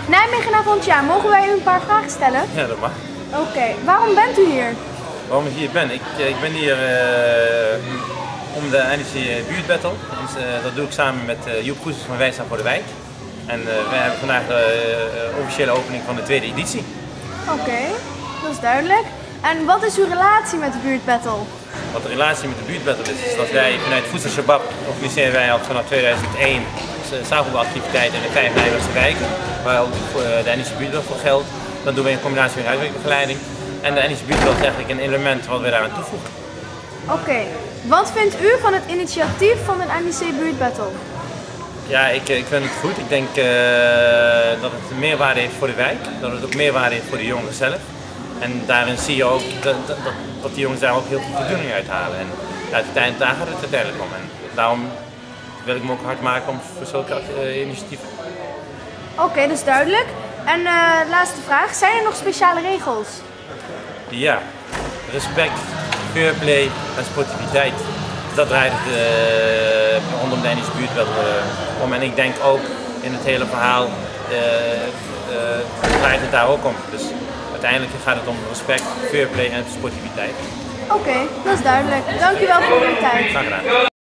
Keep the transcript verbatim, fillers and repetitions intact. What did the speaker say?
Nijmegen na volgend jaar, mogen wij u een paar vragen stellen? Ja, dat mag. Oké, okay. Waarom bent u hier? Waarom ik hier ben? Ik, ik ben hier uh, om de N E C buurtbattle. Dus, uh, dat doe ik samen met uh, Joep Goesens van Wijstra voor de Wijk. En uh, wij hebben vandaag de uh, officiële opening van de tweede editie. Oké, okay, dat is duidelijk. En wat is uw relatie met de buurtbattle? Wat de relatie met de buurtbattle is, is dat wij vanuit Voedsel Shabab organiseren wij al vanaf tweeduizend één zaalvoetbalactiviteiten in de vijf Nijmeegse wijken, waar ook de N E C buurtbattle voor geldt. Dan doen we een combinatie met huiswerkbegeleiding. En de N E C buurtbattle is eigenlijk een element wat we daaraan toevoegen. Oké, okay. Wat vindt u van het initiatief van de N E C buurtbattle? Ja, ik, ik vind het goed. Ik denk uh, dat het meerwaarde heeft voor de wijk, dat het ook meerwaarde heeft voor de jongeren zelf. En daarin zie je ook dat, dat, dat die jongens daar ook heel veel voldoening uit halen. En uiteindelijk, daar gaat het uiteindelijk om. En daarom wil ik me ook hard maken om voor zulke uh, initiatieven. Oké, okay, dat is duidelijk. En uh, laatste vraag, zijn er nog speciale regels? Ja, respect, fairplay en sportiviteit. Dat draait het uh, rondom de N E C buurtbattle uh, om. En ik denk ook in het hele verhaal uh, uh, draait het daar ook om. Dus uiteindelijk gaat het om respect, fairplay en sportiviteit. Oké, okay, dat is duidelijk. Dank u wel voor uw tijd. Graag gedaan.